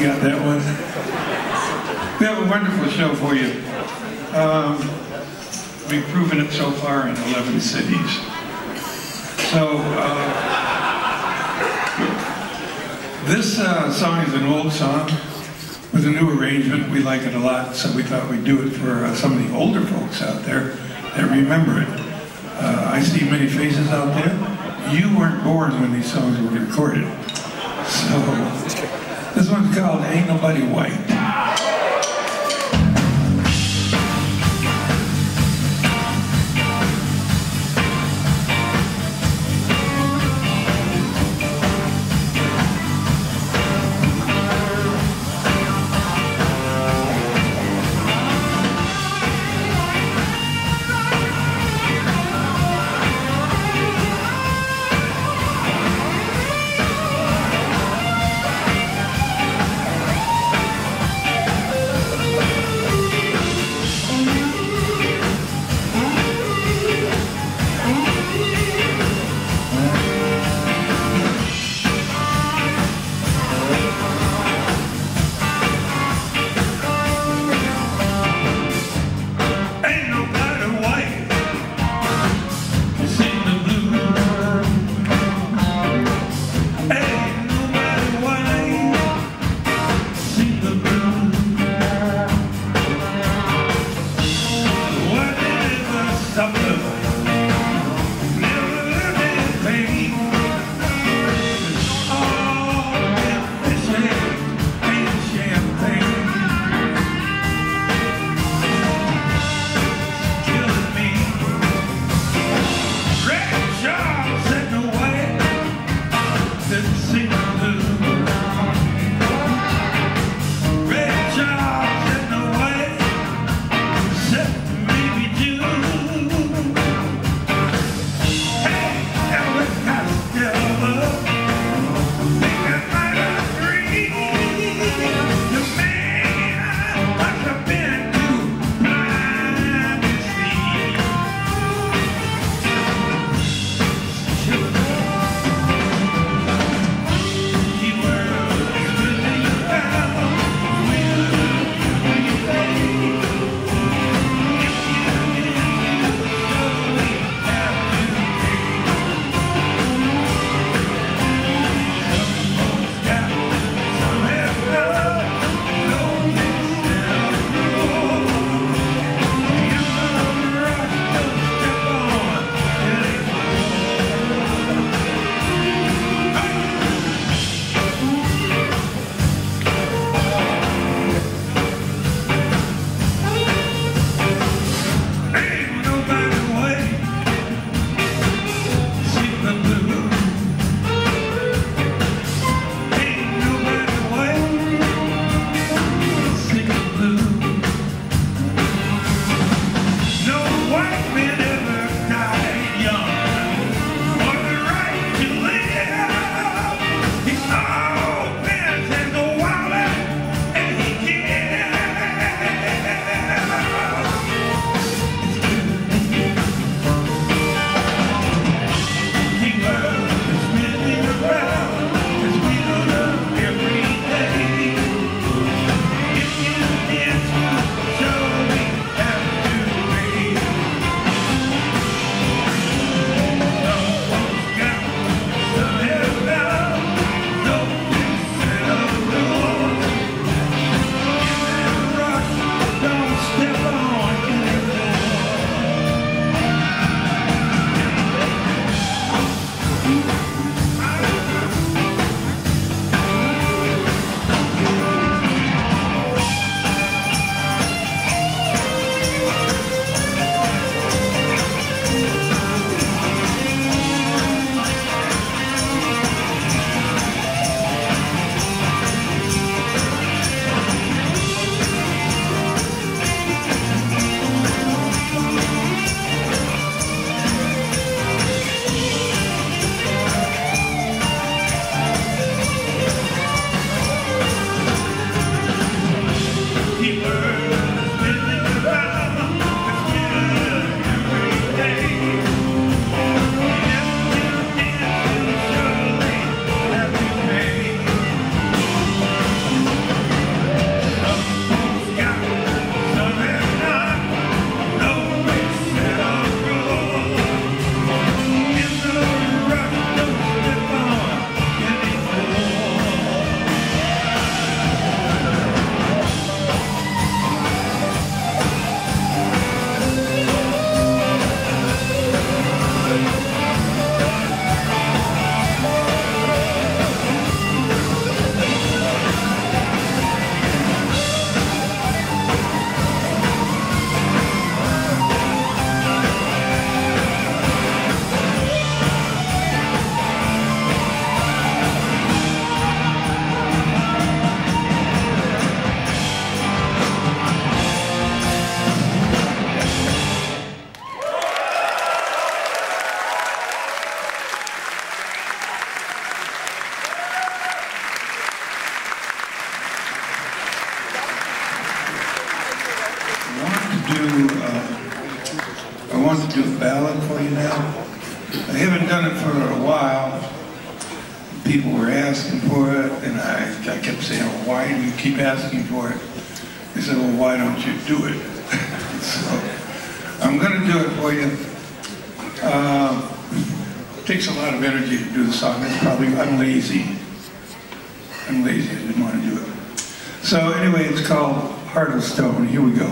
got that one. We have a wonderful show for you. We've proven it so far in 11 cities. So, this song is an old song with a new arrangement. We like it a lot, so we thought we'd do it for some of the older folks out there that remember it. I see many faces out there. You weren't born when these songs were recorded. So, this one's called Ain't Nobody White. ballad for you now. I haven't done it for a while. People were asking for it, and I kept saying, well, why do you keep asking for it? They said, well, why don't you do it? So I'm going to do it for you. It takes a lot of energy to do the song. That's probably, I'm lazy. I didn't want to do it. So anyway, it's called Heart of Stone. Here we go.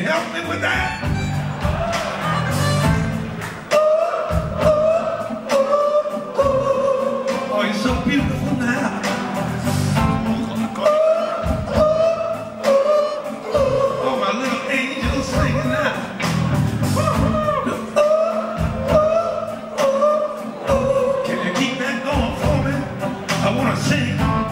help me with that? Oh, you're so beautiful now. Oh, my little angel singing now. Can you keep that going for me? I want to sing.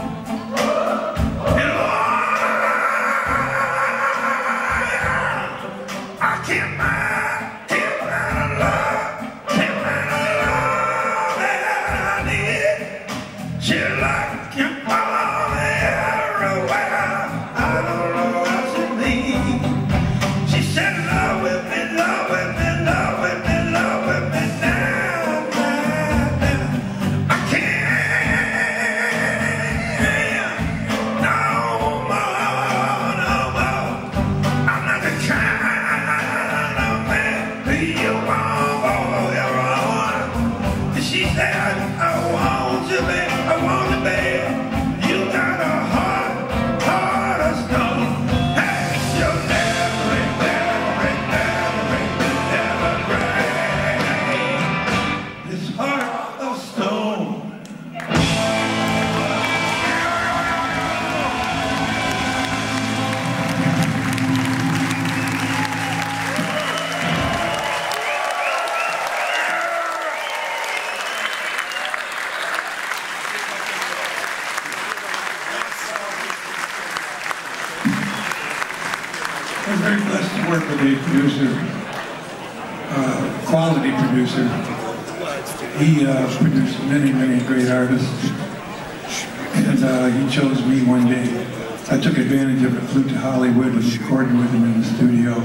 Quality producer. He produced many great artists, and he chose me one day. I took advantage of it, flew to Hollywood and recorded with him in the studio.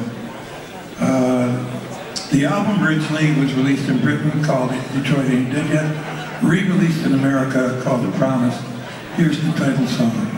The album originally was released in Britain called Detroit Ain't Dead Yet, re-released in America called The Promise. Here's the title song.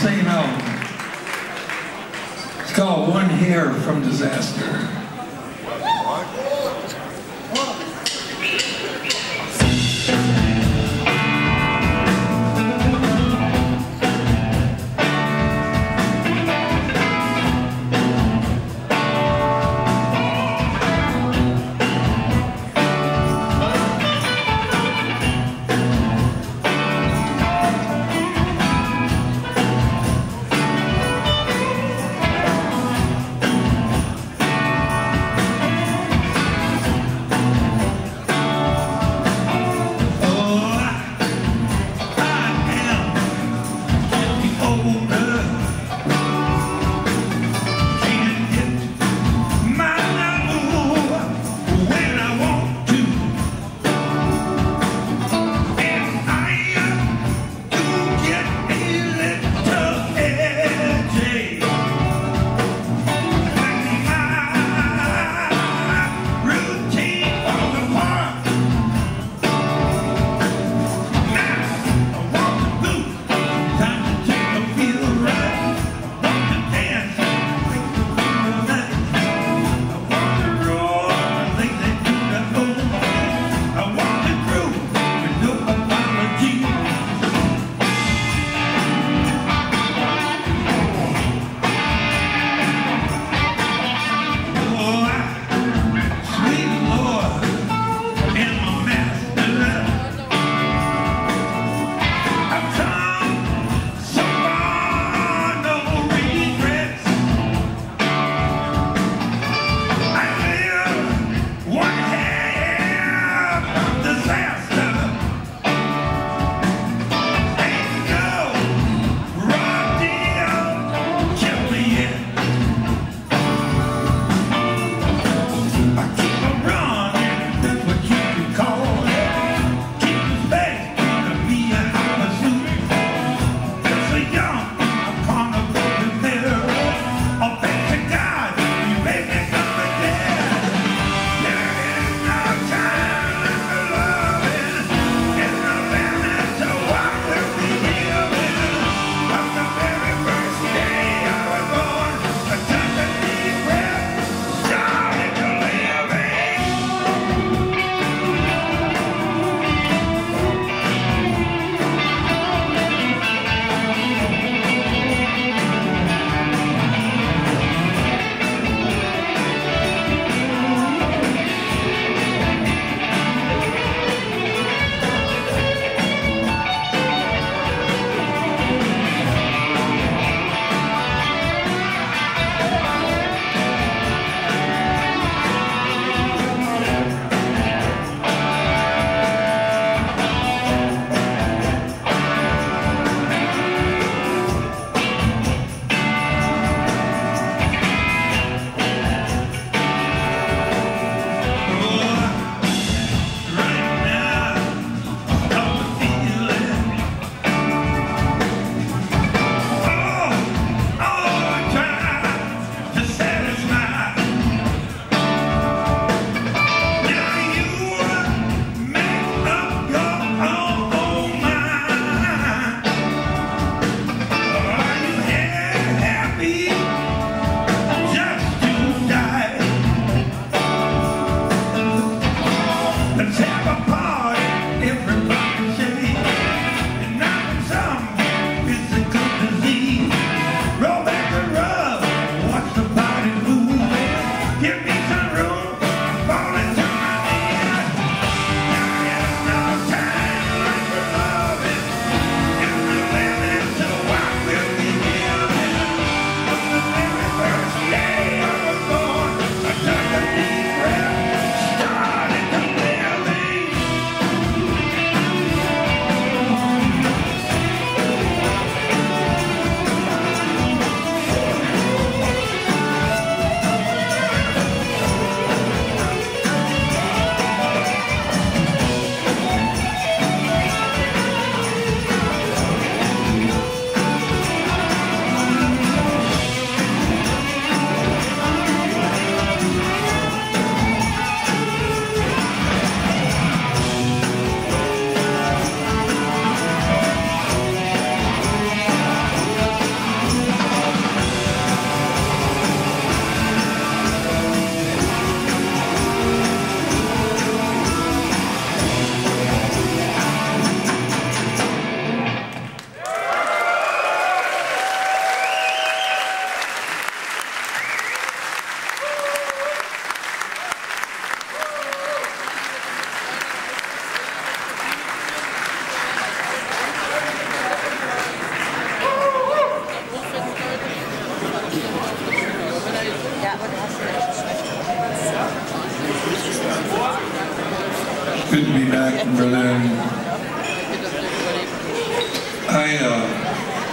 same album. It's called One Hair from Disaster.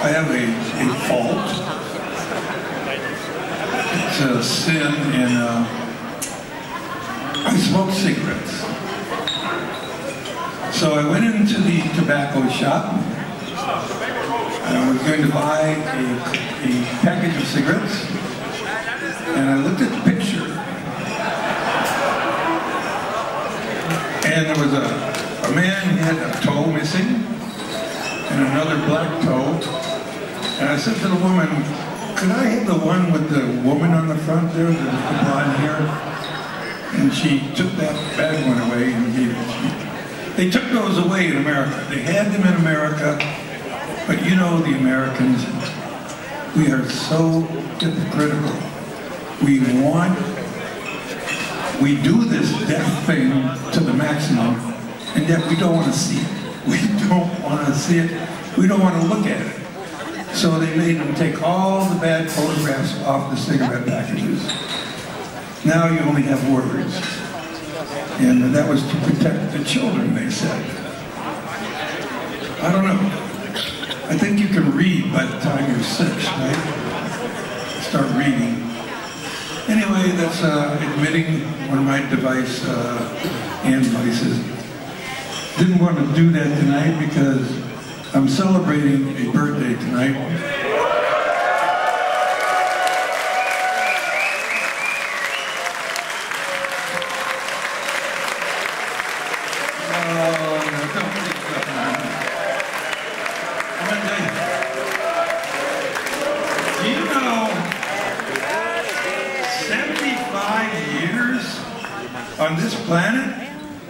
I have a fault. It's a sin, and I smoke cigarettes. So I went into the tobacco shop, and I was going to buy a package of cigarettes, and I looked at the picture, and there was a man who had a toe missing, and another black toe, and I said to the woman, could I have the one with the woman on the front there, the blonde hair? And she took that bad one away and gave it to me. They took those away in America. They had them in America, but you know the Americans, we are so hypocritical. We do this death thing to the maximum, and yet we don't want to see it. We don't want to see it. We don't want to look at it. So they made them take all the bad photographs off the cigarette packages. Now you only have words. And that was to protect the children, they said. I don't know. I think you can read by the time you're 6, right? Start reading. Anyway, that's admitting one of my hand devices. Didn't want to do that tonight because I'm celebrating a birthday tonight. On this planet,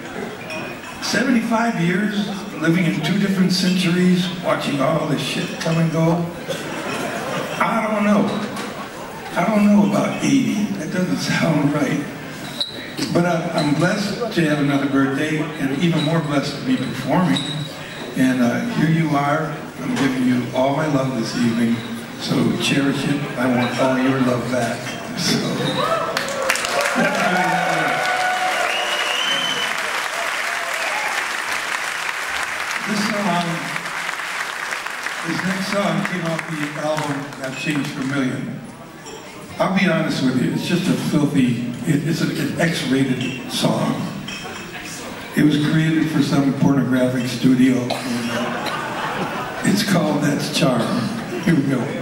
75 years, living in 2 different centuries, watching all this shit come and go. I don't know. I don't know about 80. That doesn't sound right. But I'm blessed to have another birthday, and even more blessed to be performing. And here you are. I'm giving you all my love this evening. So cherish it. I want all your love back. So that's really This next song came off the album I've Changed for a Million. I'll be honest with you, it's just a filthy, it's an X-rated song. It was created for some pornographic studio. And, it's called That's Charm. Here we go.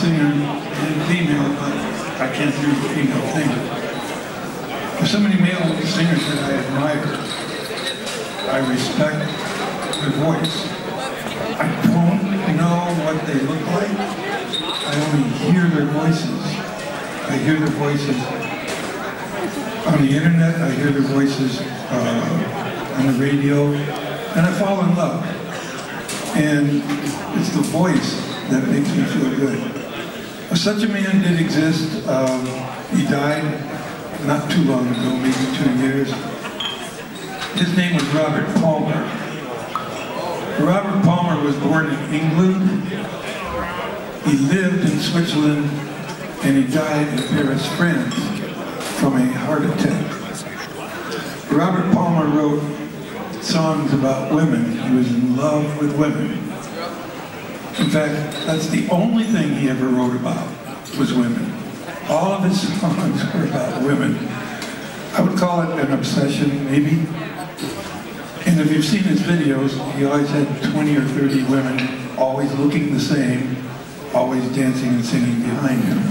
singer and female, but I can't do the female thing. There's so many male singers that I admire. I respect their voice. I don't know what they look like. I only hear their voices. I hear their voices on the internet. I hear their voices on the radio, and I fall in love. And it's the voice that makes me feel good. Such a man did exist. He died not too long ago, maybe 2 years. His name was Robert Palmer. Robert Palmer was born in England. He lived in Switzerland, and he died in Paris, France, from a heart attack. Robert Palmer wrote songs about women. He was in love with women. In fact, that's the only thing he ever wrote about, was women. All of his songs were about women. I would call it an obsession, maybe. And if you've seen his videos, he always had 20 or 30 women, always looking the same, always dancing and singing behind him.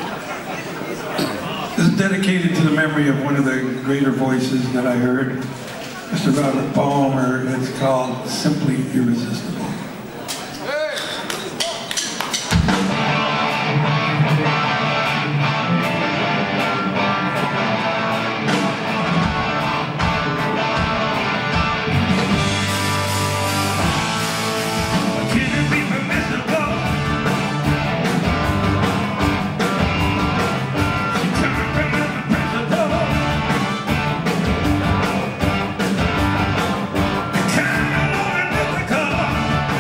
This is dedicated to the memory of one of the greater voices that I heard, Mr. Robert Palmer. It's called Simply Irresistible. Kind of difficult.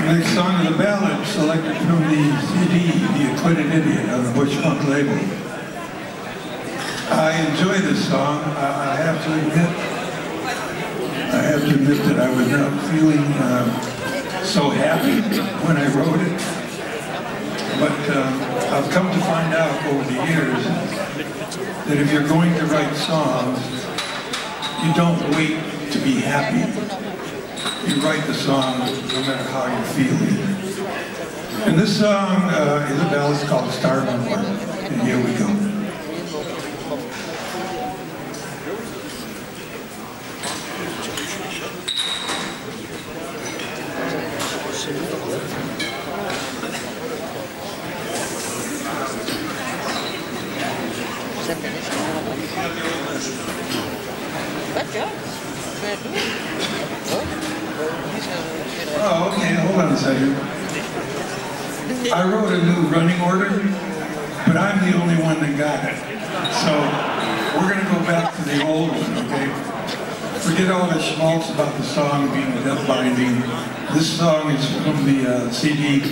The next song is a ballad selected from the CD, The Acquitted Idiot, on the Bush Funk label. I enjoy this song. I have to admit that I was not feeling so happy when I wrote it. But I've come to find out over the years that if you're going to write songs, you don't wait to be happy. You write the song no matter how you're feeling. And this song is a ballad called Starving One. And here we go. Oh, okay, hold on a second. I wrote a new running order, but I'm the only one that got it. So we're going to go back to the old one, okay? Forget all the schmaltz about the song being a death binding. This song is from the CD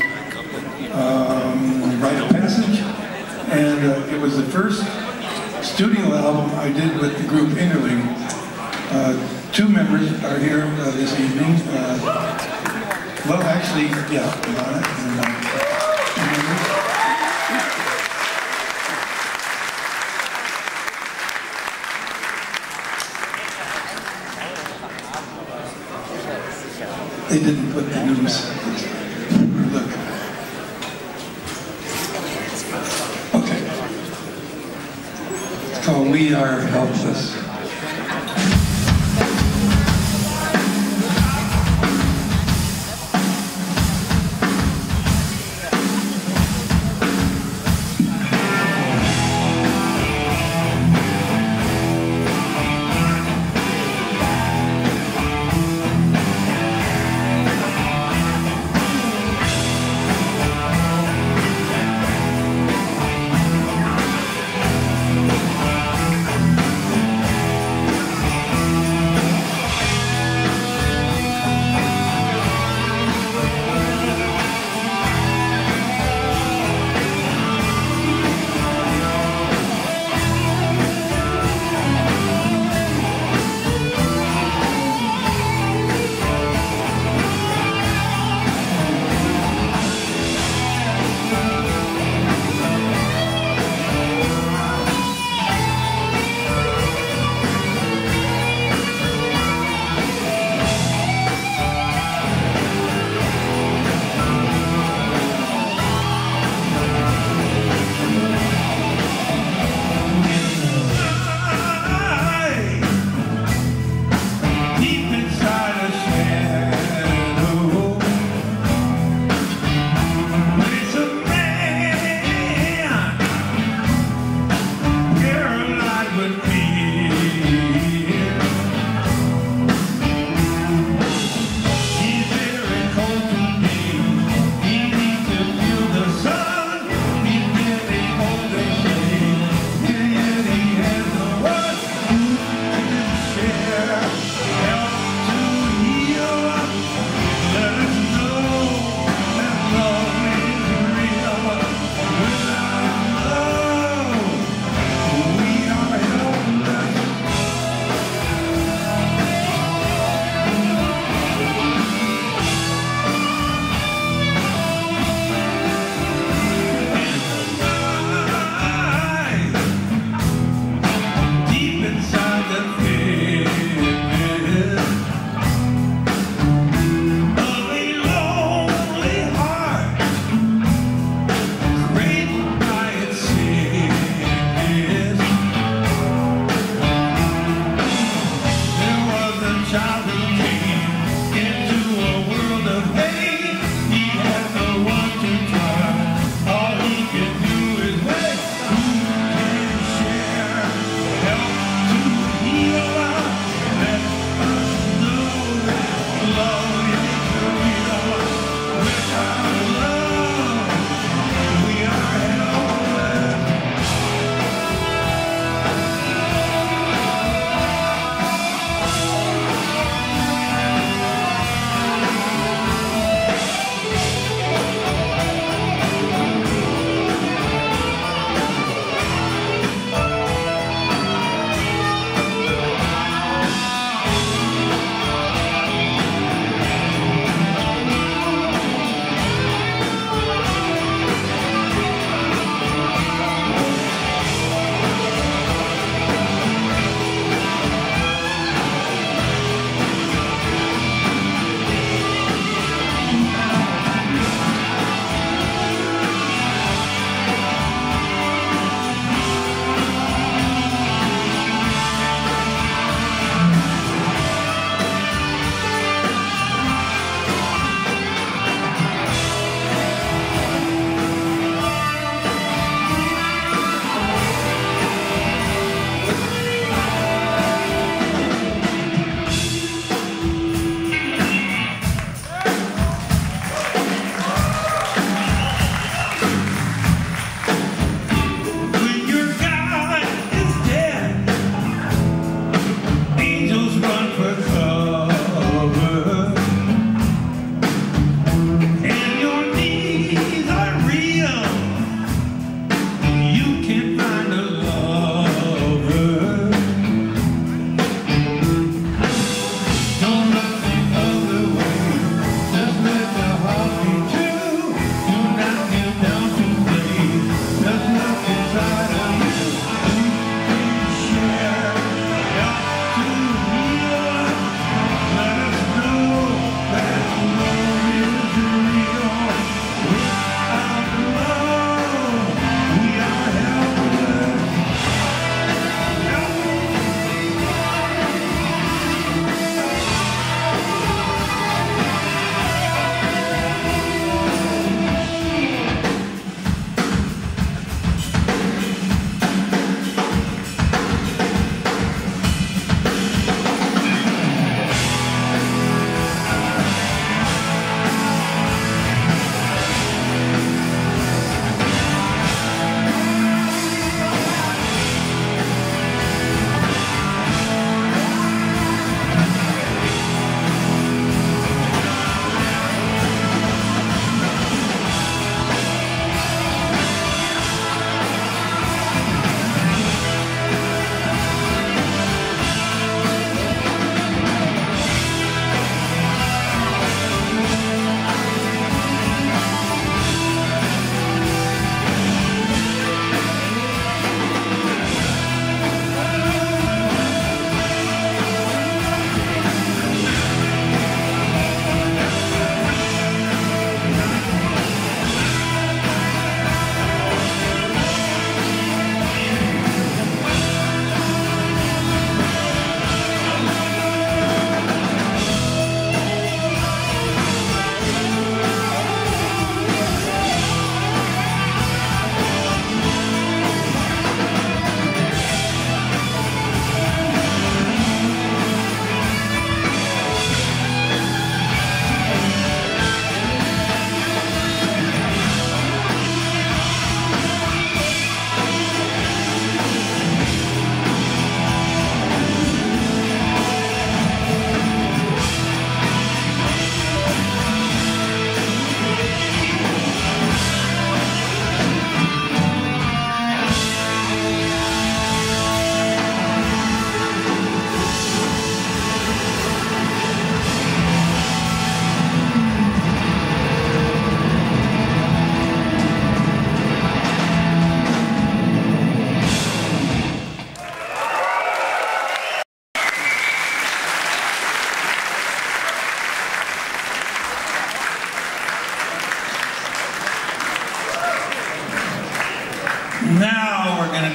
Rite of Passage, and it was the first studio album I did with the group Engerling. Two members are here this evening. Well, actually, yeah, Manne and they didn't put the news. Look. Okay. It's called We Are Helpless.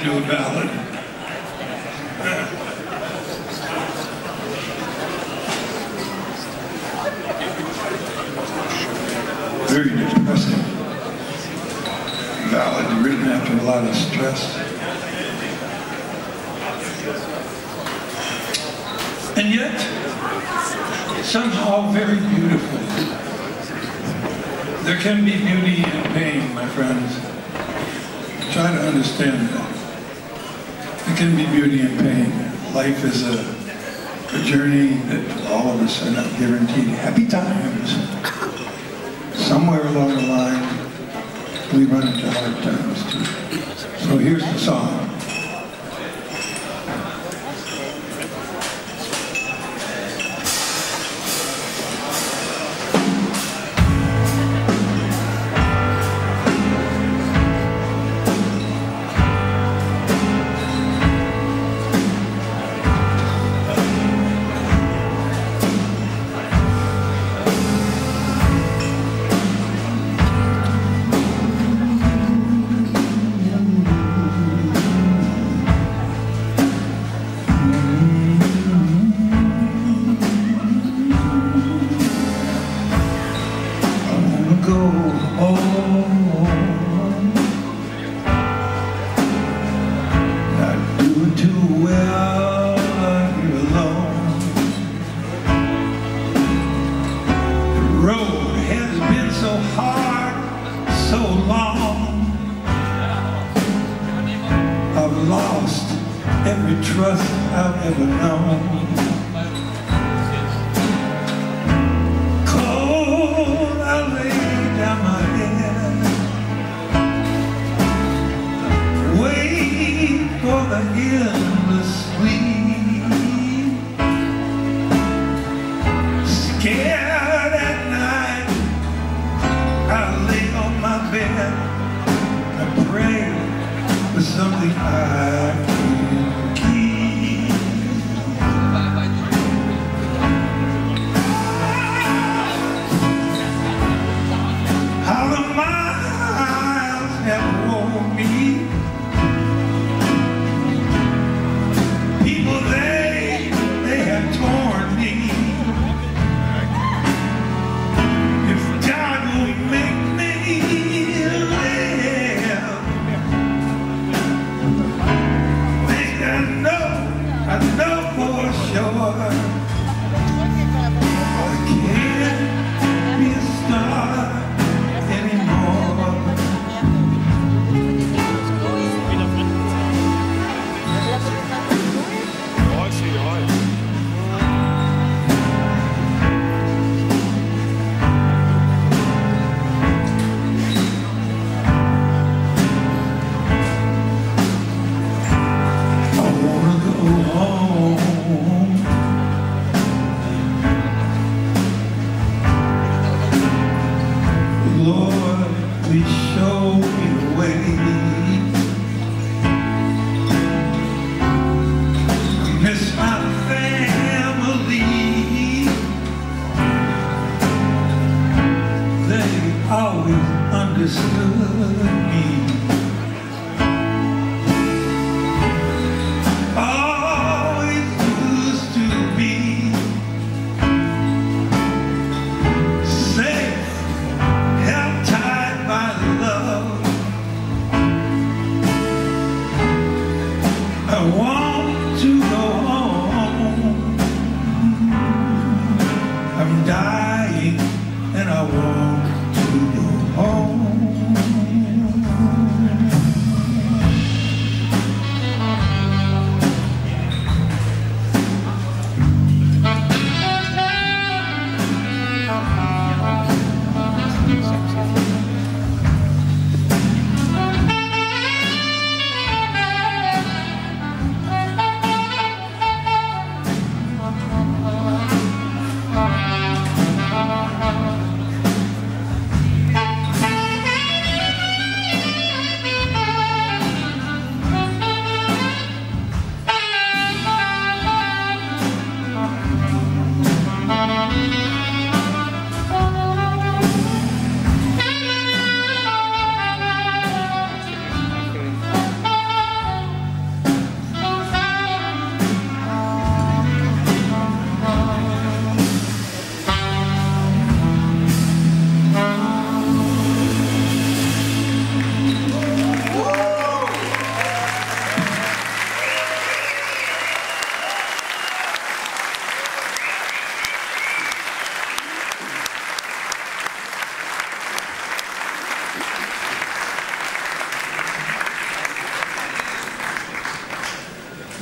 do a ballad. Very depressing ballad written after a lot of stress. And yet, somehow very beautiful. There can be beauty in pain, my friends. Try to understand that. There can be beauty in pain. Life is a journey that all of us are not guaranteed happy times. Somewhere along the line, we run into hard times too. So here's the song.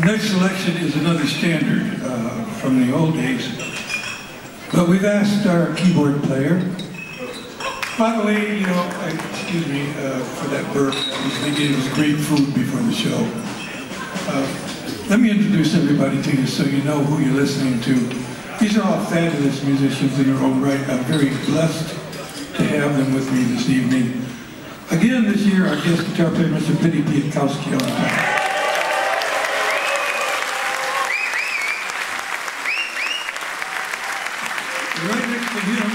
Next selection is another standard from the old days. But we've asked our keyboard player. By the way, you know, excuse me for that burp. I was thinking it was great food before the show. Let me introduce everybody to you so you know who you're listening to. These are all fabulous musicians in their own right. I'm very blessed to have them with me this evening. Again, this year, our guest guitar player, Mr. Pitty Piatkowski on top. Right next to him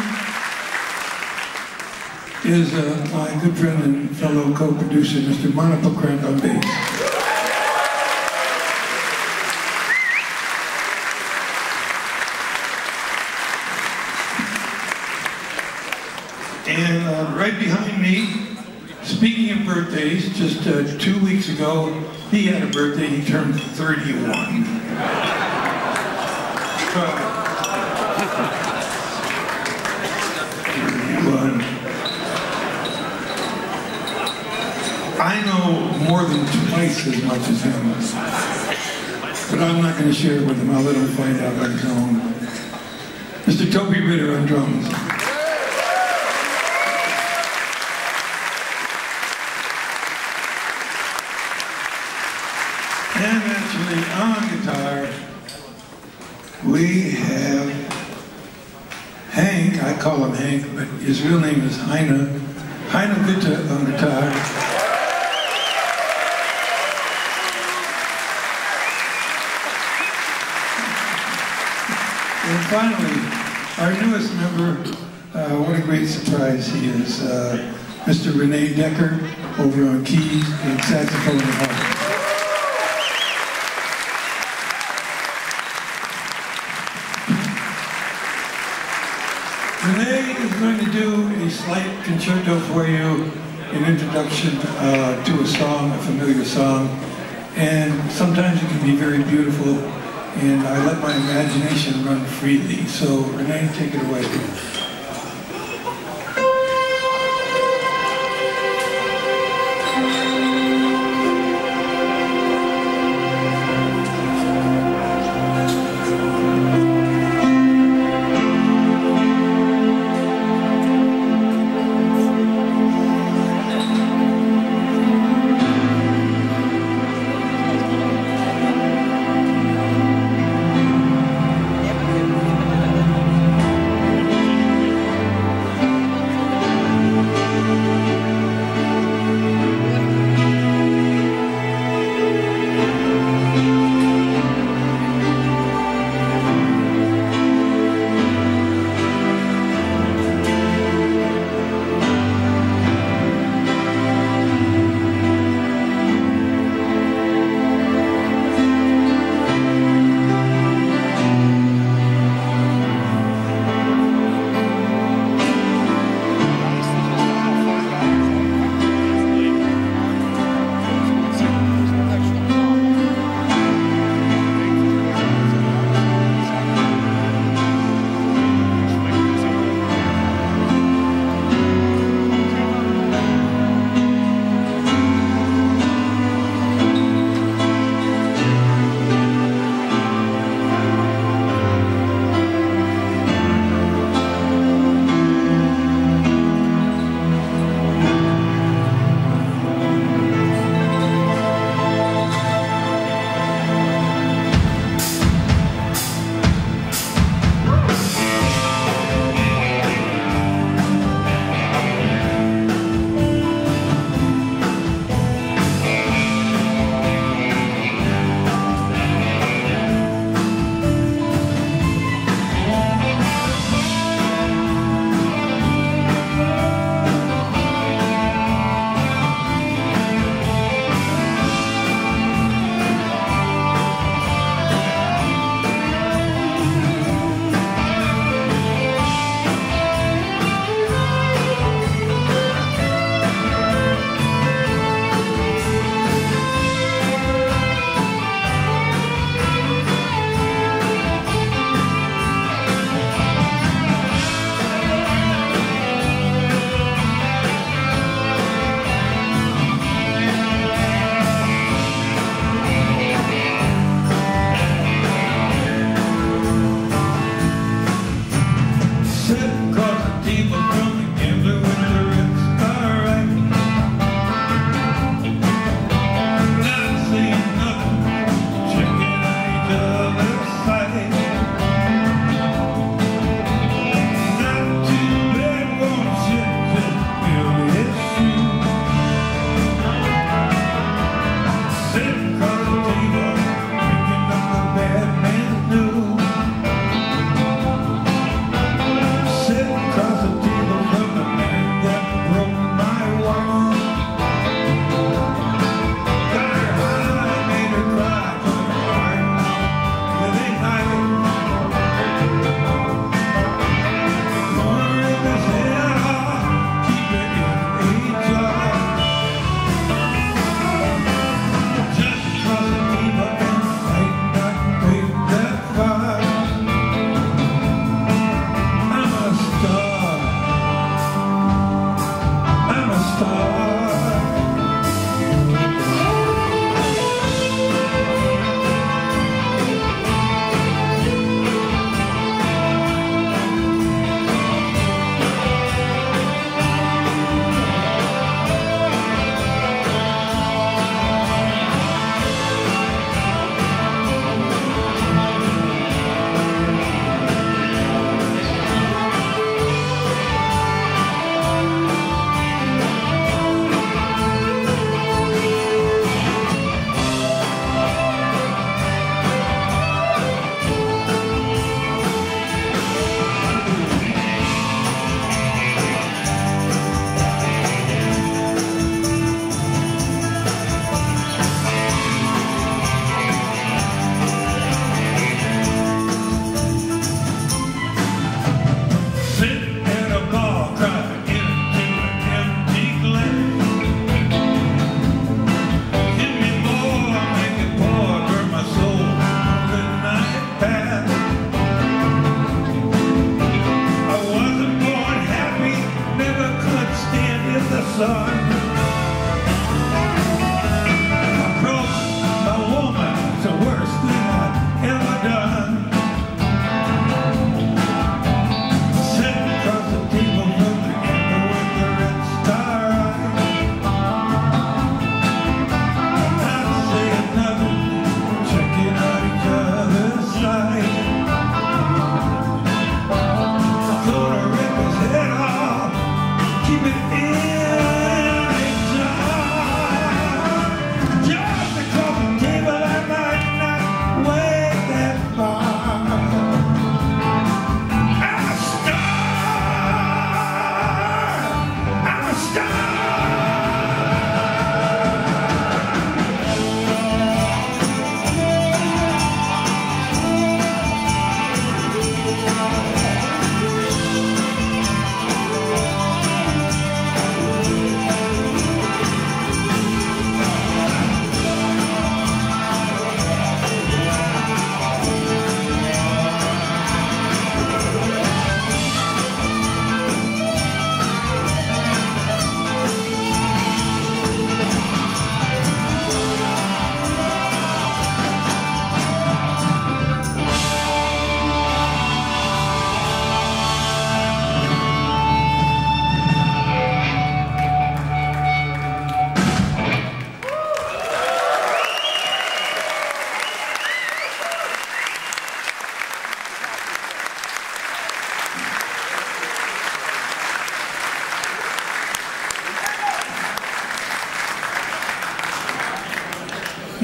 is my good friend and fellow co-producer, Mr. Manne Pokrandt on bass. And right behind me, speaking of birthdays, just 2 weeks ago, he had a birthday. He turned 31. I know more than twice as much as him, but I'm not going to share it with him. I'll let him find out on his own. Mr. Tobi Ridder on drums. And actually on guitar, we have Hank. I call him Hank, but his real name is Heiner Witte on guitar. And finally, our newest member, what a great surprise he is, Mr. René Decker over on keys and saxophone and harp. René is going to do a slight concerto for you, an introduction to a song, a familiar song, and sometimes it can be very beautiful. And I let my imagination run freely. So, René, take it away.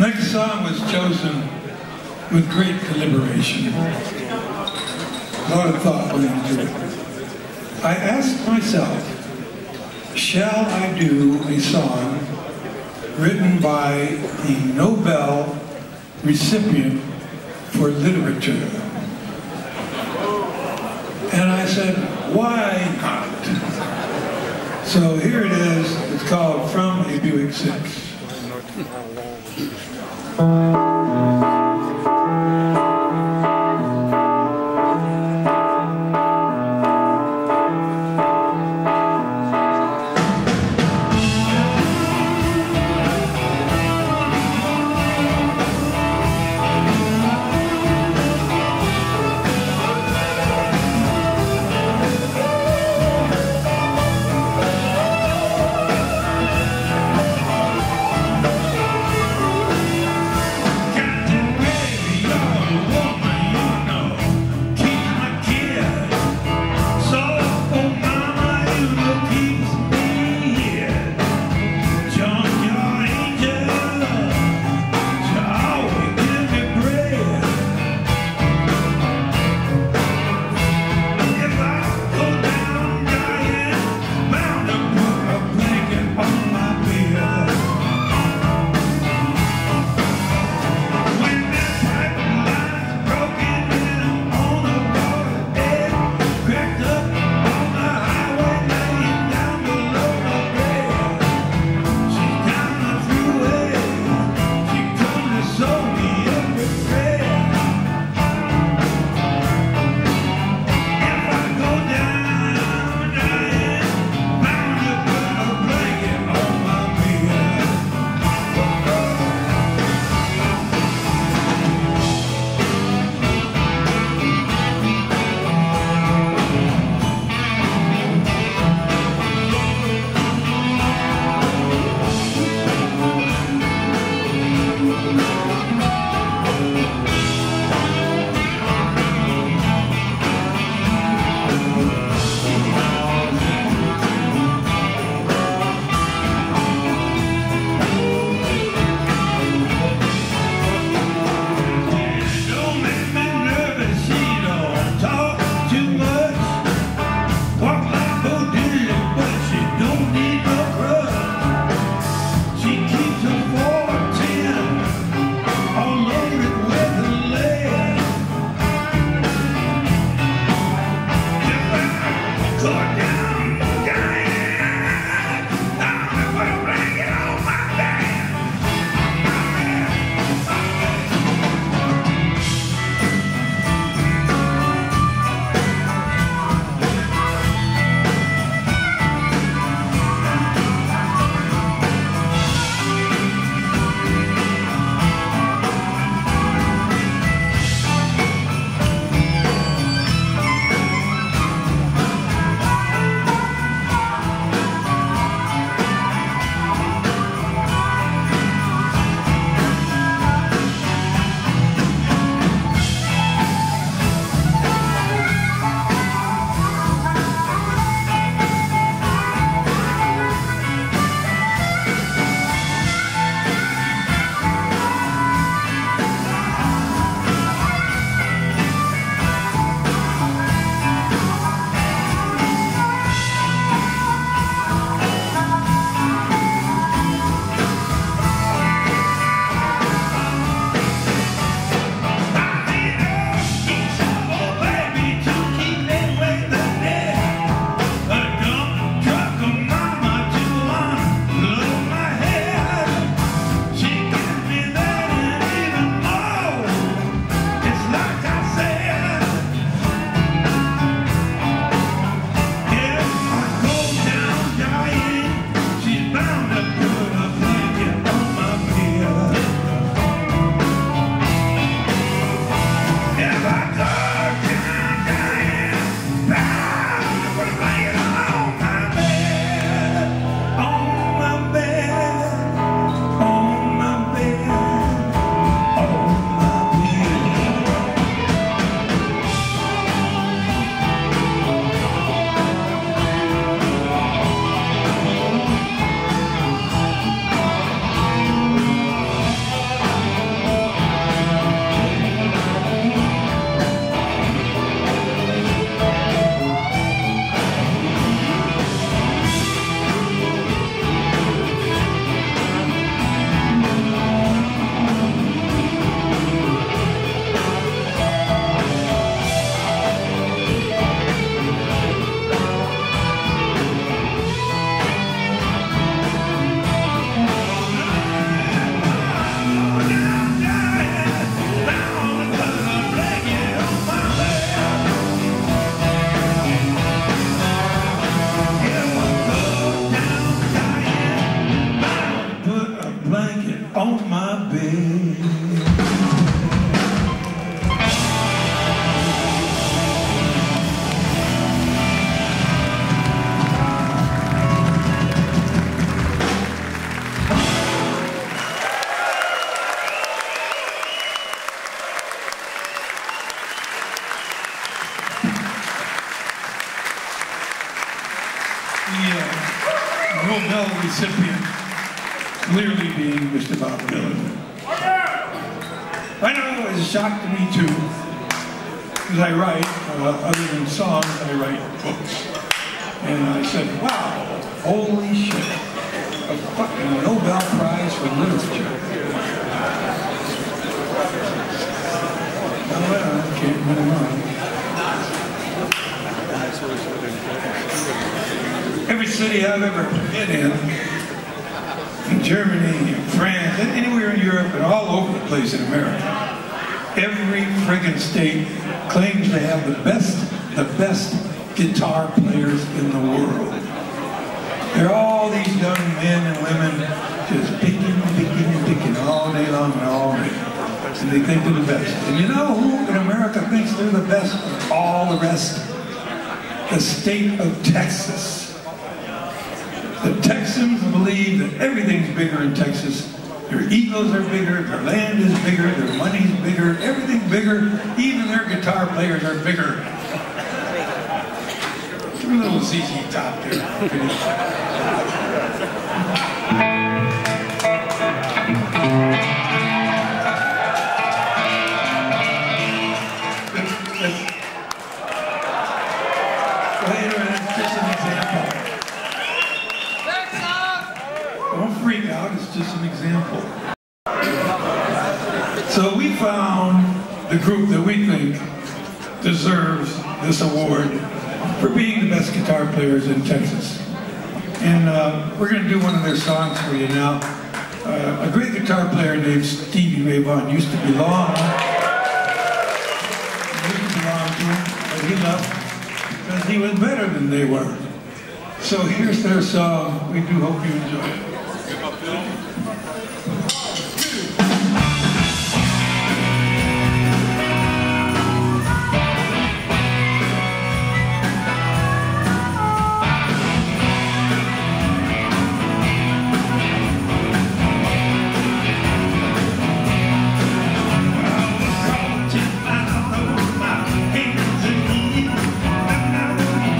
Next song was chosen with great deliberation. A lot of thought went into it. I asked myself, shall I do a song written by the Nobel recipient for literature? And I said, why not? So here it is. It's called From a Buick 6. The Nobel recipient clearly being Mr. Bob Dylan. I know it was a shock to me too, because I write, other than songs, I write books. And I said, wow, holy shit, a fucking Nobel Prize for Literature. Oh, well, I can't move on. Every city I've ever been in Germany, in France, and anywhere in Europe, and all over the place in America, every friggin' state claims to have the best guitar players in the world. There are all these young men and women just picking all day long and all day. And they think they're the best. And you know who in America thinks they're the best of all the rest? The state of Texas. The Texans believe that everything's bigger in Texas. Their egos are bigger, their land is bigger, their money's bigger, everything's bigger, even their guitar players are bigger. Give me a little ZZ Top there. That's just an example. Don't freak out, it's just an example. So we found the group that we think deserves this award for being the best guitar players in Texas. And we're going to do one of their songs for you now. A great guitar player named Stevie Ray Vaughan used to belong to him, but he left because he was better than they were. So here's their song. We do hope you enjoy it.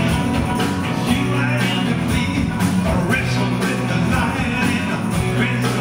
Wrestle with the light in a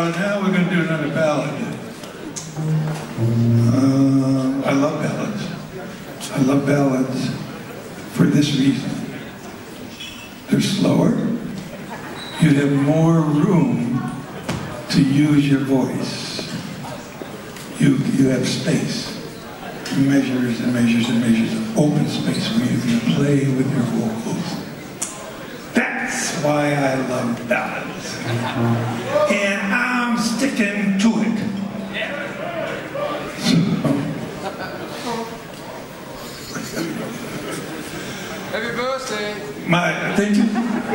now we're going to do another ballad. I love ballads. I love ballads for this reason. They're slower. You have more room to use your voice. You have space. Measures and measures and measures of open space where you can play with your vocals. That's why I love ballads. And I'm sticking to it. So, happy birthday! Thank you.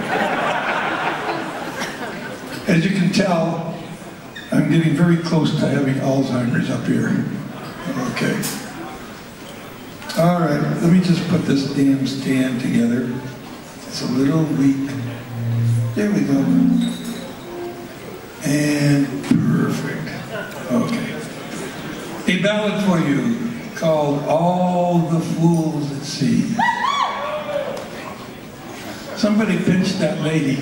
As you can tell, I'm getting very close to having Alzheimer's up here. Okay. All right, let me just put this damn stand together. It's a little weak. There we go. And perfect. Okay. A ballad for you called All the Fools at Sea. Somebody pinched that lady.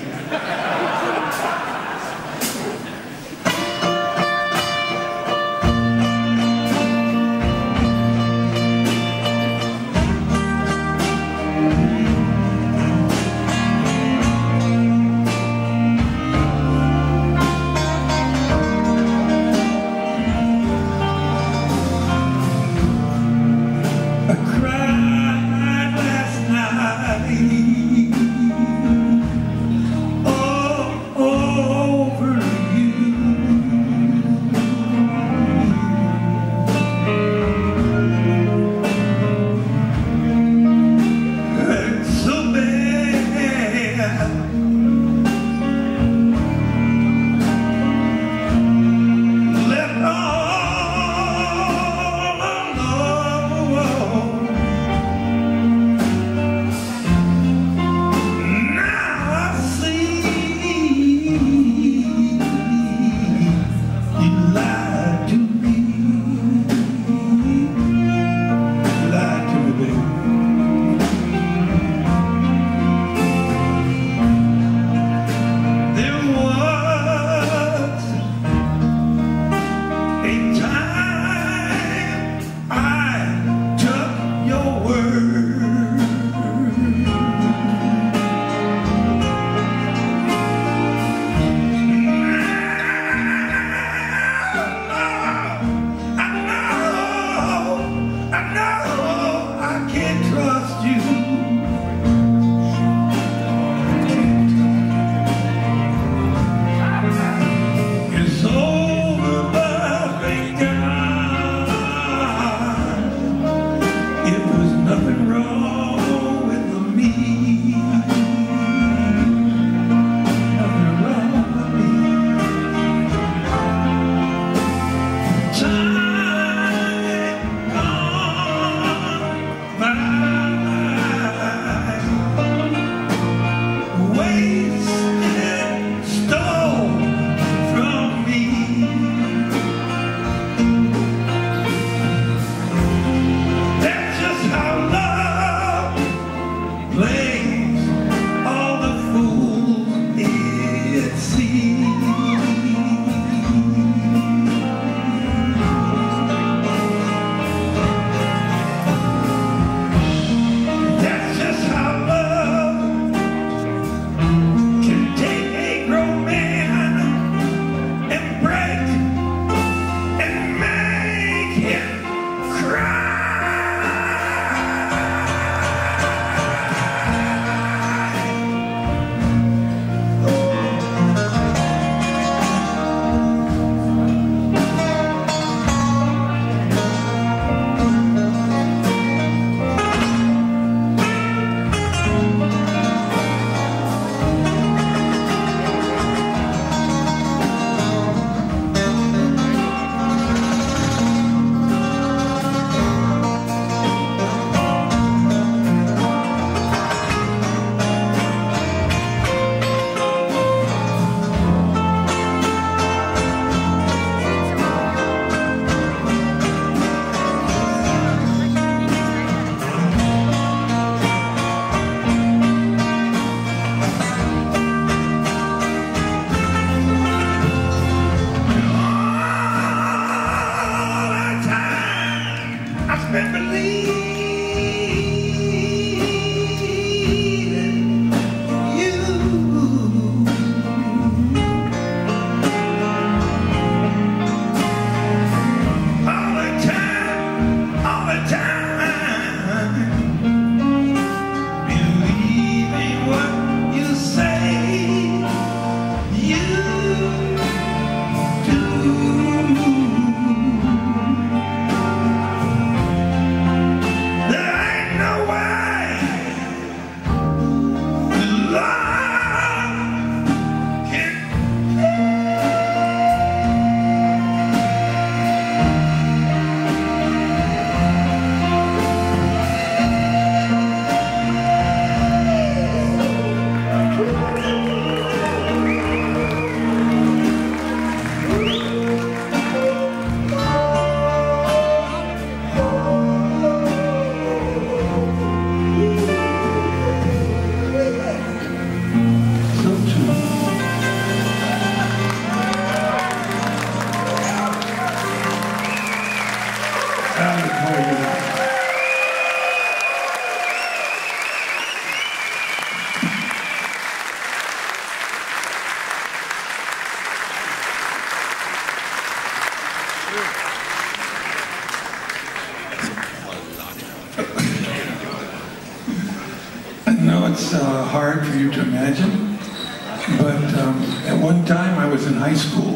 I know it's hard for you to imagine, but at one time I was in high school.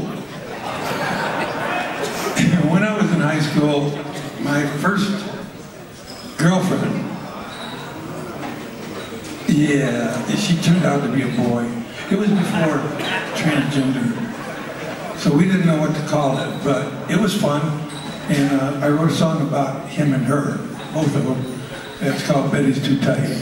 And when I was in high school, my first girlfriend, yeah, she turned out to be a boy. It was before transgender, so we didn't know what to call it, but it was fun. And I wrote a song about him and her, both of them. It's called Betty's Too Tight.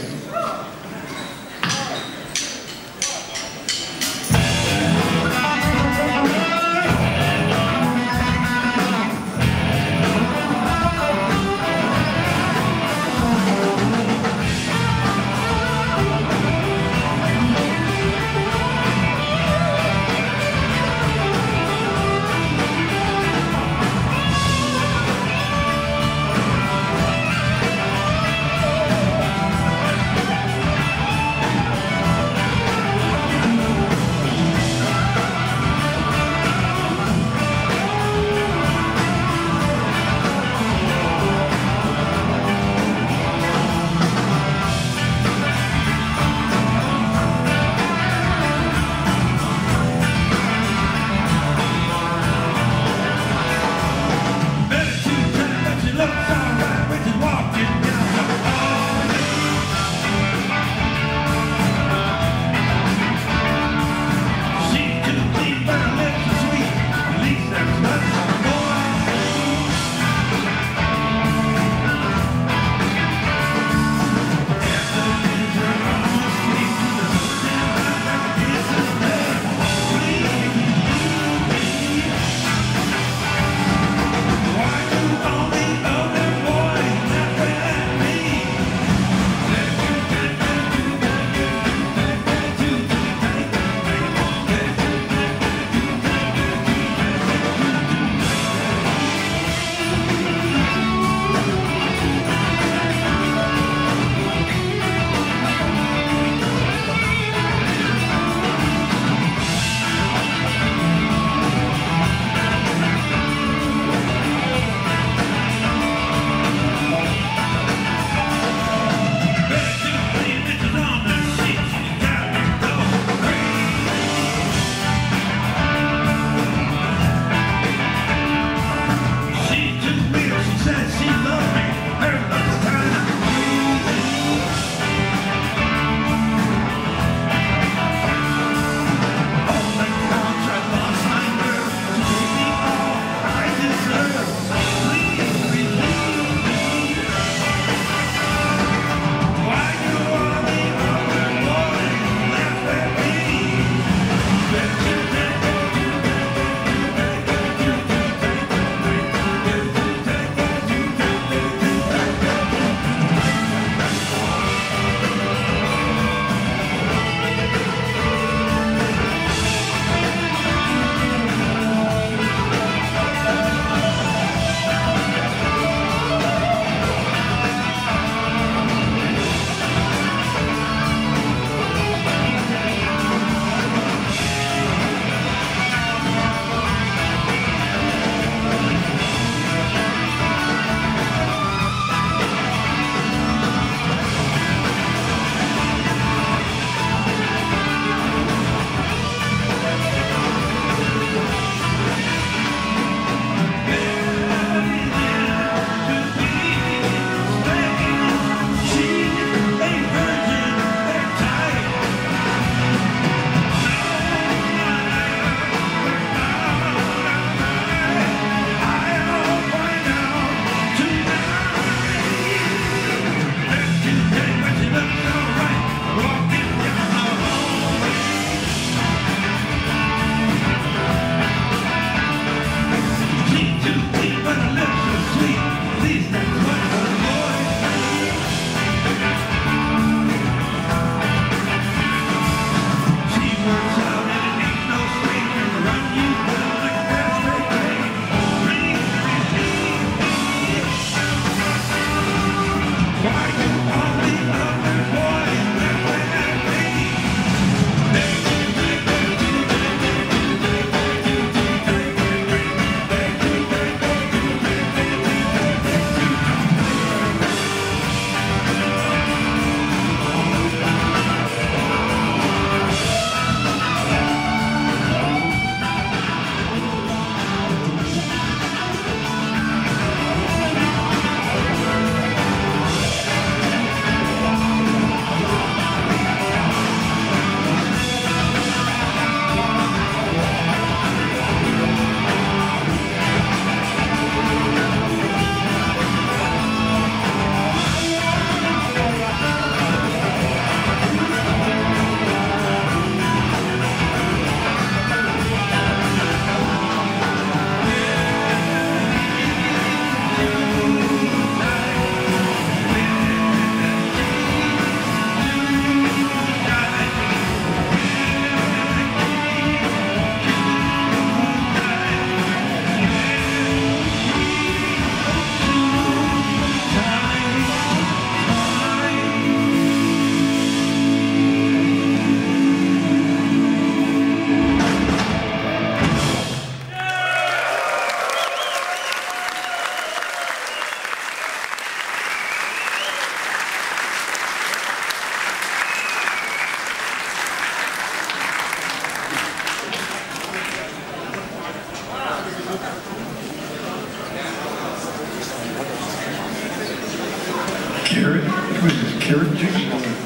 carrot juice.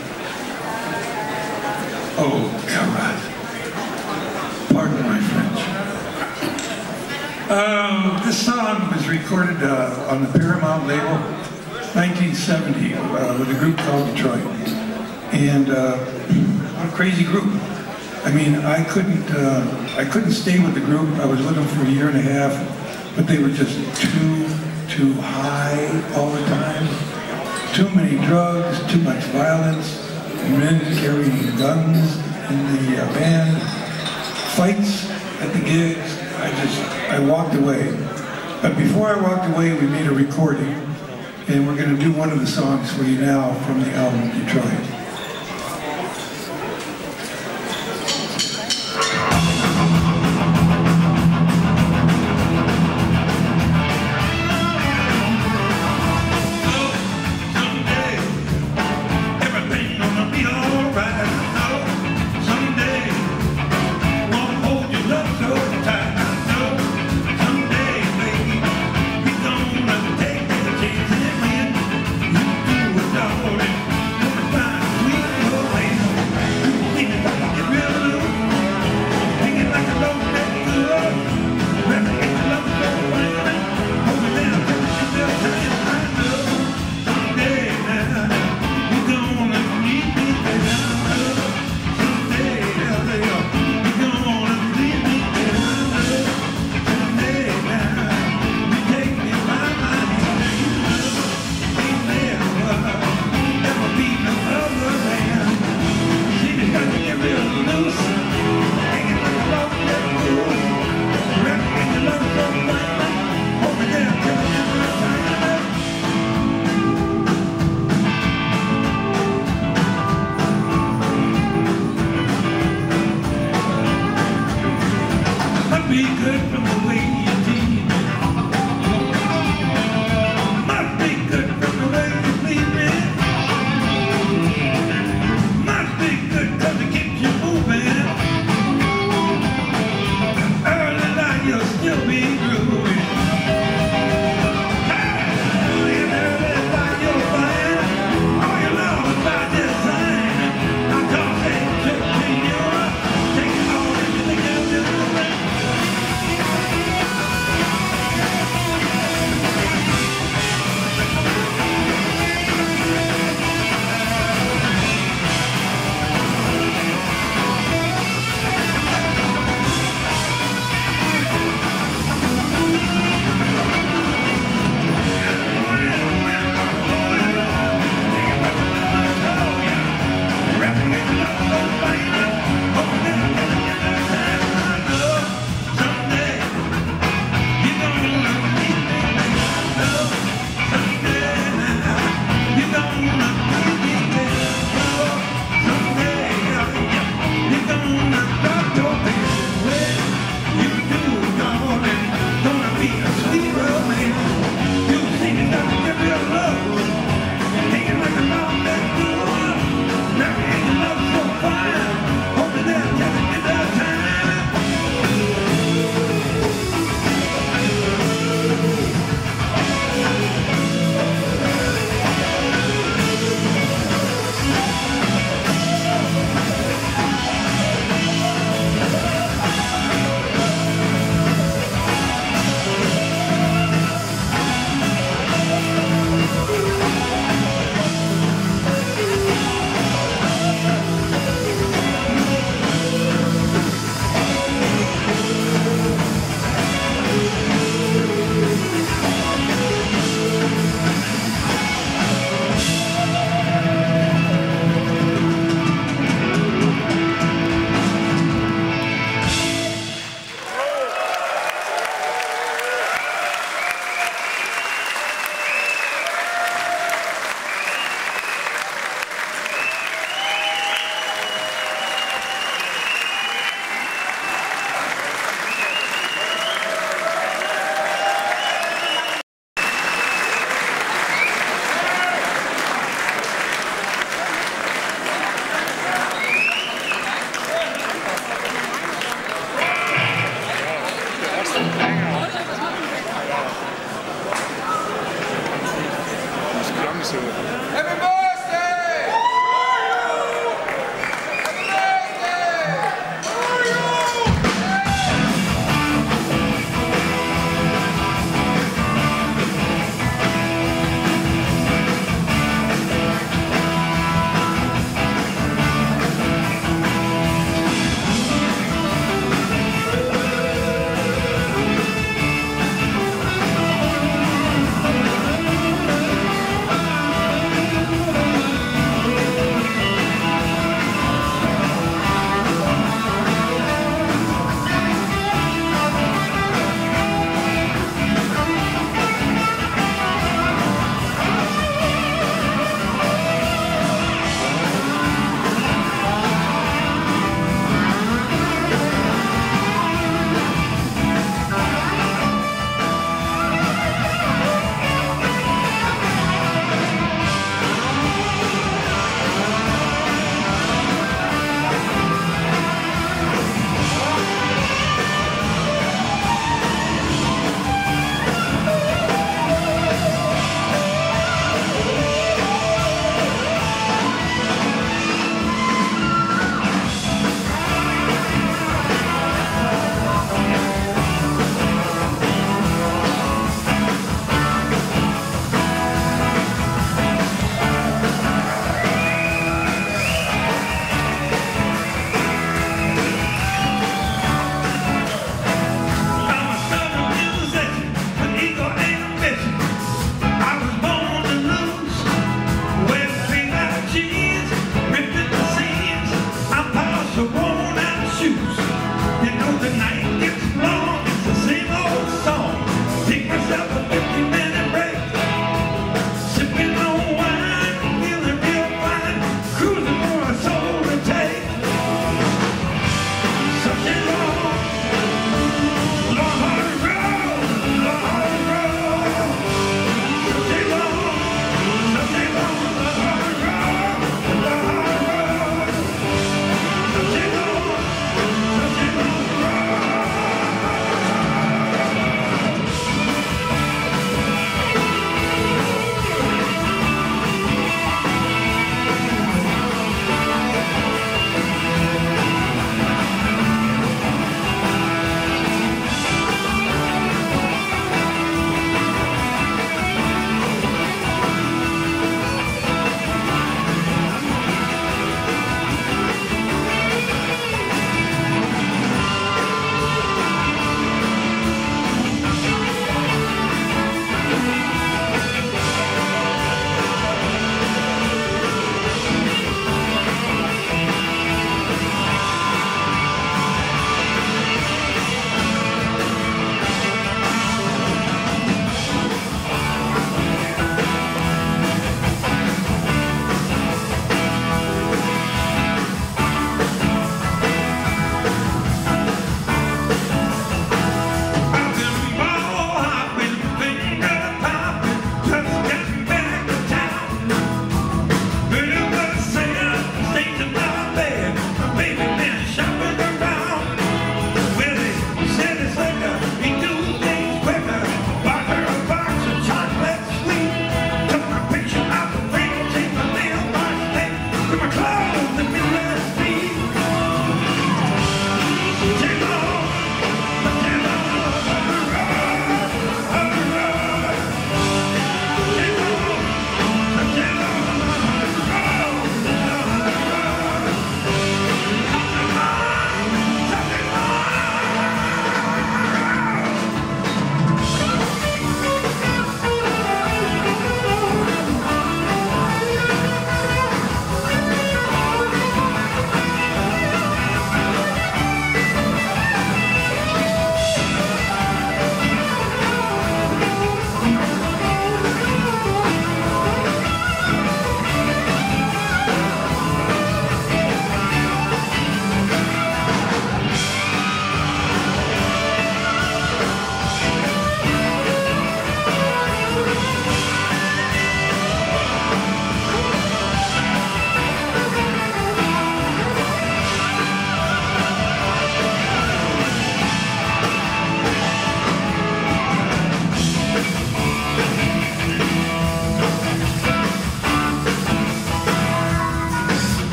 Oh, God. Pardon my French. This song was recorded on the Paramount label, 1970, with a group called Detroit. And what a crazy group. I mean, I couldn't stay with the group. I was with them for a year and a half, but they were just too high all the time. Too many drugs, too much violence, men carrying guns in the band, fights at the gigs. I walked away. But before I walked away, we made a recording, and we're going to do one of the songs for you now from the album Detroit.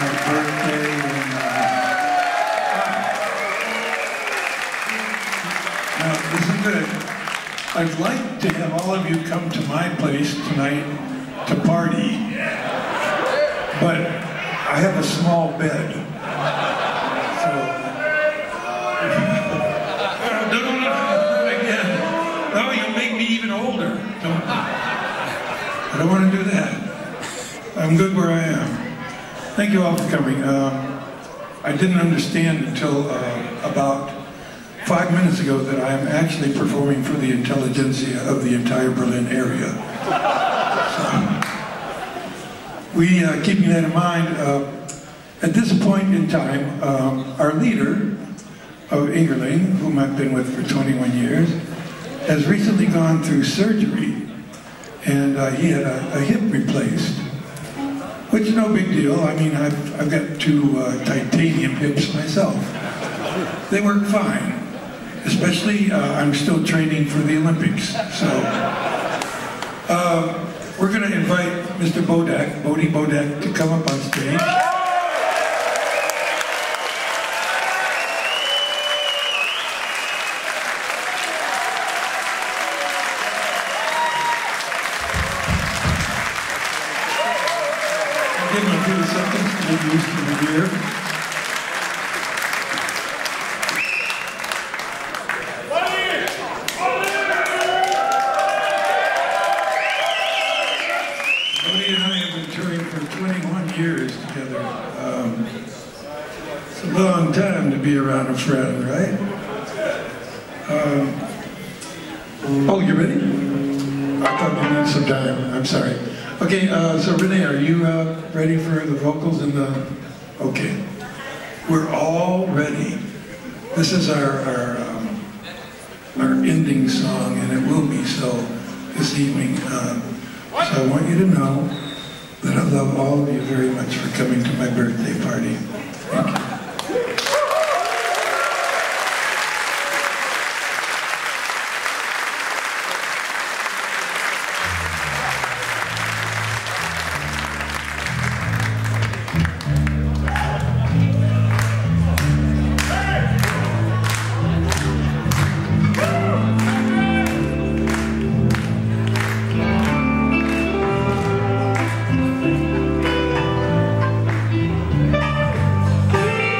my birthday. And, now, listen good. I'd like to have all of you come to my place tonight to party, but I have a small bed. So, don't again. No, you'll make me even older. I don't want to do that. I'm good where I am. Thank you all for coming. I didn't understand until about 5 minutes ago that I am actually performing for the intelligentsia of the entire Berlin area. So, keeping that in mind, at this point in time, our leader of Engerling, whom I've been with for 21 years, has recently gone through surgery, and he had a hip replaced, which is no big deal. I mean, I've got 2 titanium hips myself. They work fine. Especially, I'm still training for the Olympics. So, we're going to invite Mr. Bodag, Bodag, to come up on stage. I'll give him a few seconds to get used to the gear. Long time to be around a friend, right? Oh, you ready? I thought you needed some time. I'm sorry. Okay, so René, are you ready for the vocals and the... Okay. We're all ready. This is our ending song, and it will be so this evening. So I want you to know that I love all of you very much for coming to my birthday party. Thank you. Yeah.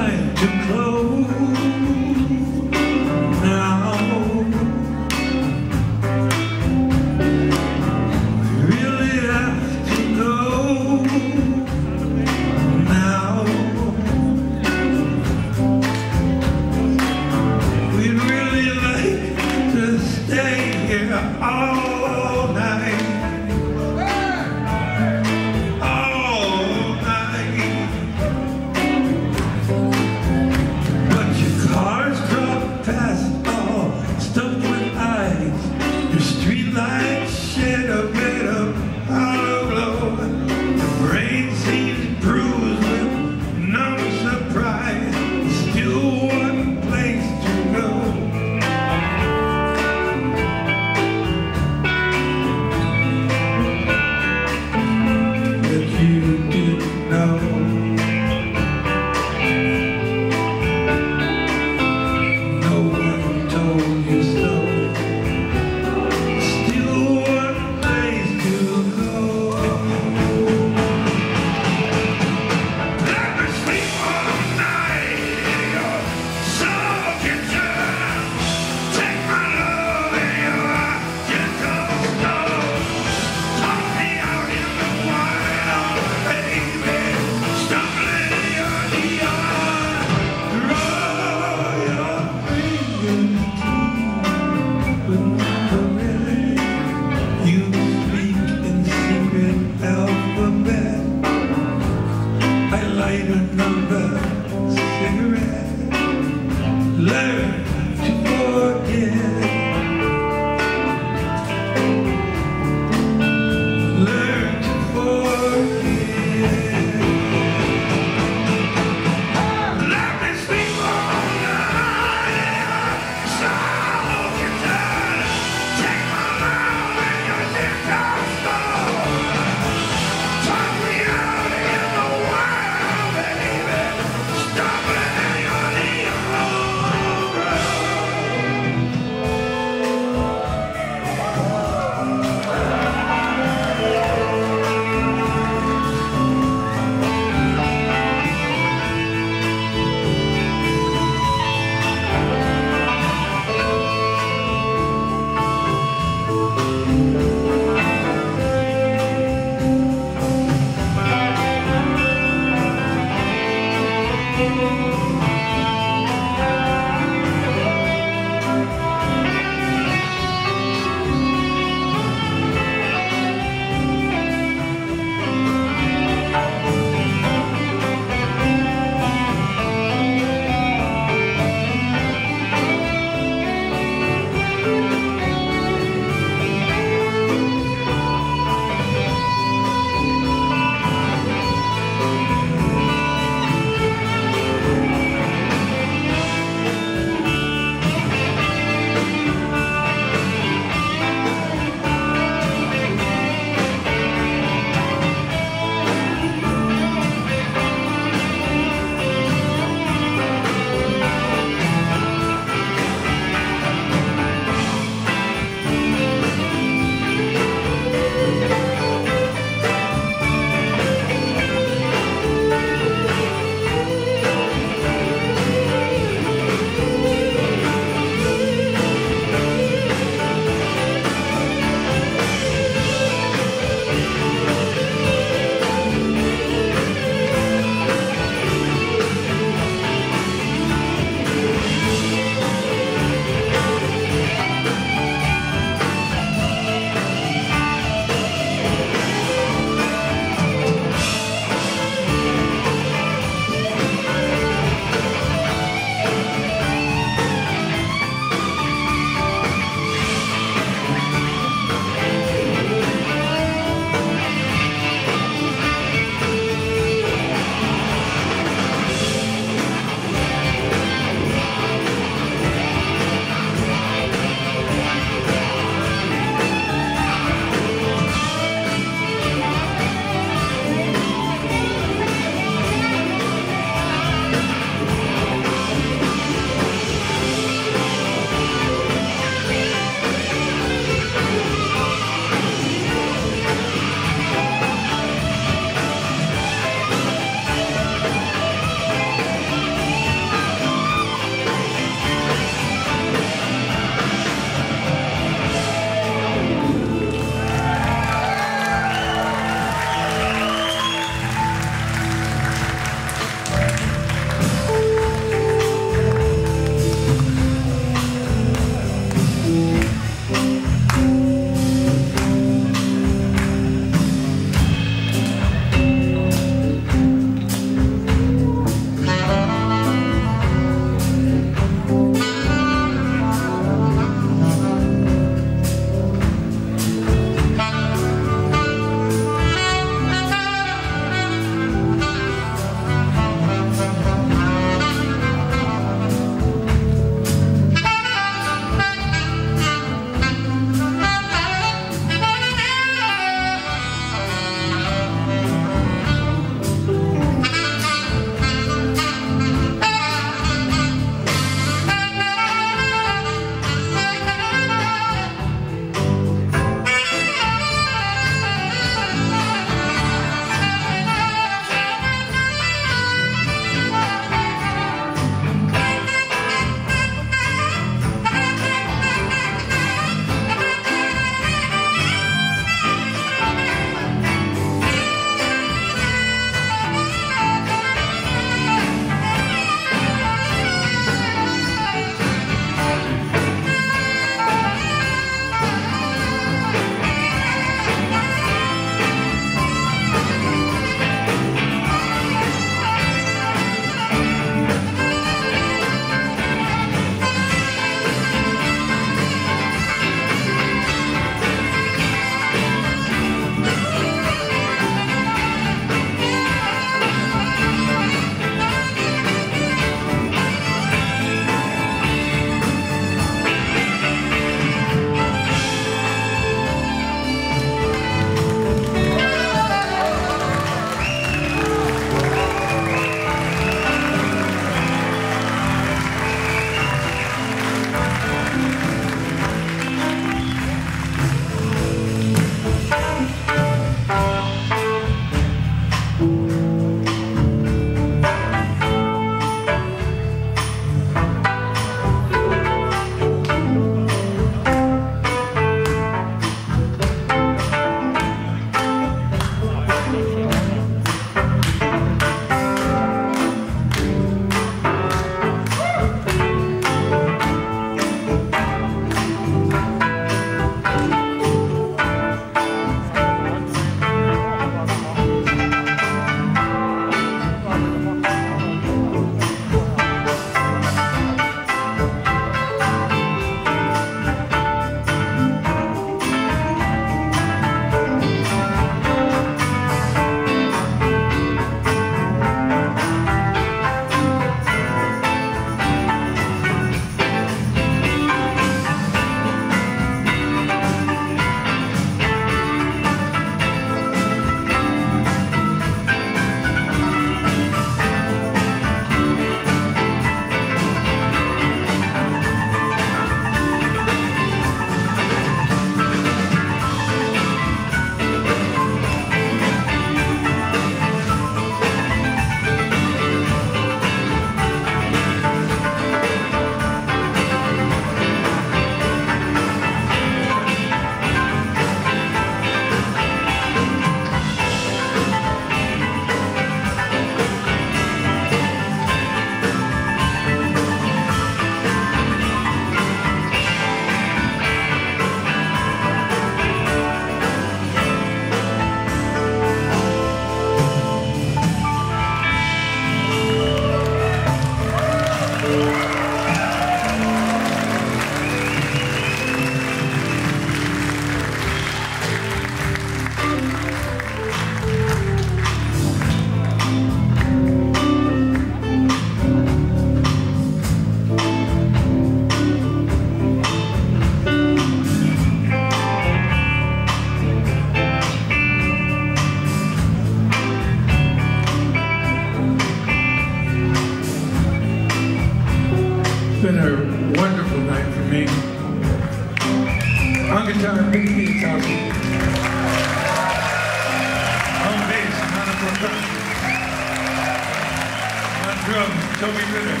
Tobi Ridder.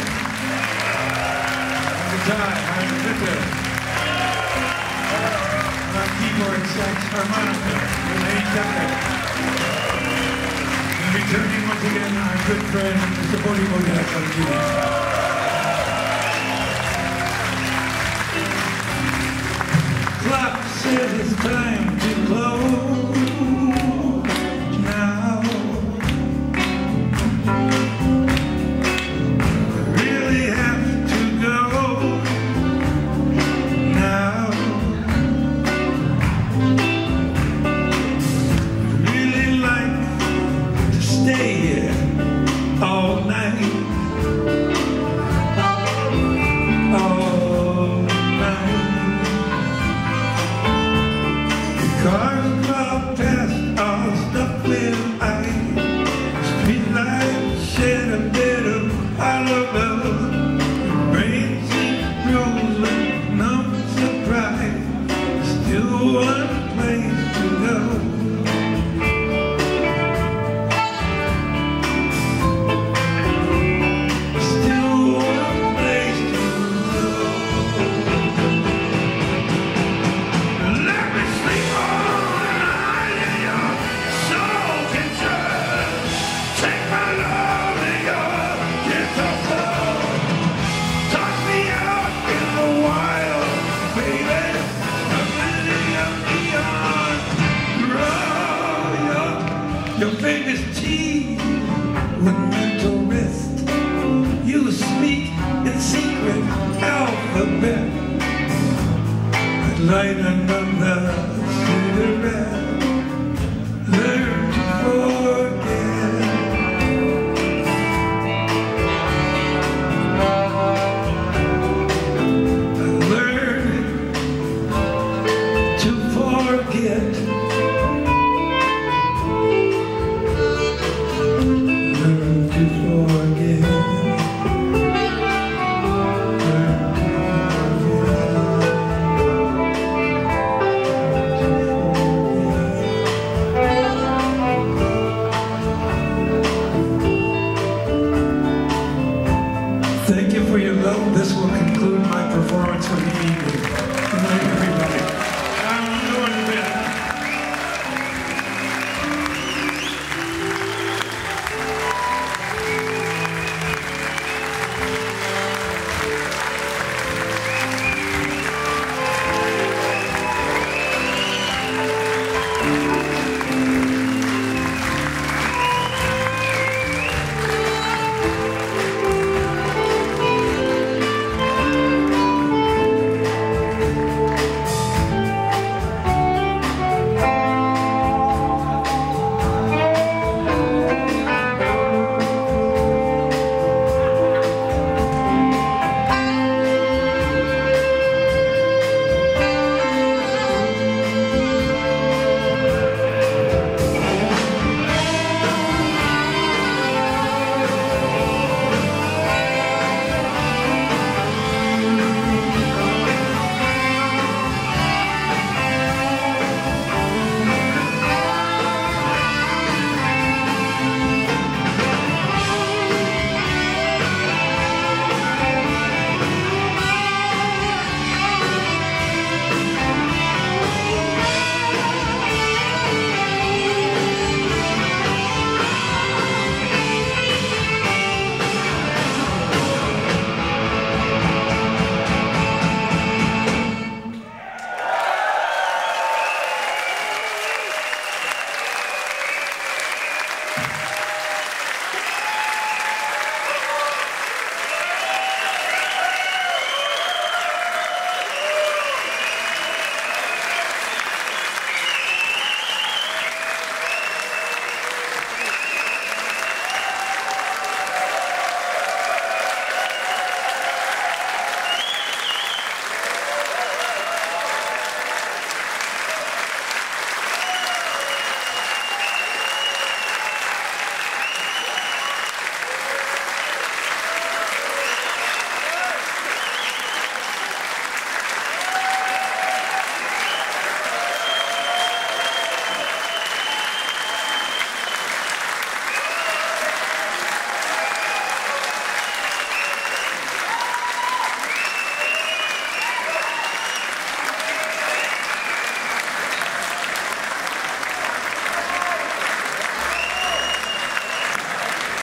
On guitar, Heiner Witte. On keyboard, sax, harmonica, René Decker. And returning once again, our good friend, Mr. Bodi Bodag on keys. Clock says it's time to close now. Really have to go now. Really like to stay here all night. Cars drive past, all stuck with ice. Street lights shed a bit of hollow. Brain seems frozen, numb surprise. Still one place to go. Still one place to go. Let me sleep on. Your fingers tease with mental rest. You speak in secret alphabet. I'd light another